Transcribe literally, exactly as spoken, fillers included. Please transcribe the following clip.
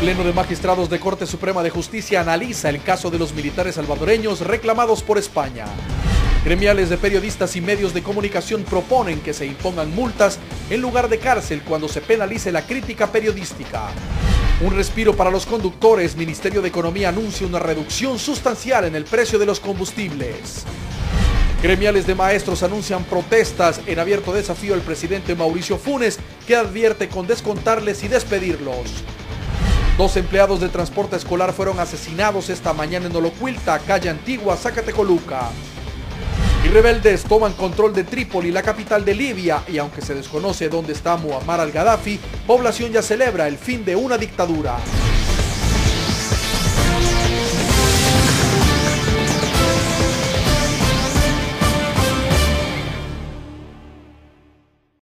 Pleno de Magistrados de Corte Suprema de Justicia analiza el caso de los militares salvadoreños reclamados por España. Gremiales de periodistas y medios de comunicación proponen que se impongan multas en lugar de cárcel cuando se penalice la crítica periodística. Un respiro para los conductores. Ministerio de Economía anuncia una reducción sustancial en el precio de los combustibles. Gremiales de maestros anuncian protestas en abierto desafío al presidente Mauricio Funes, que advierte con descontarles y despedirlos. Dos empleados de transporte escolar fueron asesinados esta mañana en Olocuilta, calle Antigua, Zacatecoluca. Y rebeldes toman control de Trípoli, la capital de Libia, y aunque se desconoce dónde está Muammar al-Gaddafi, población ya celebra el fin de una dictadura.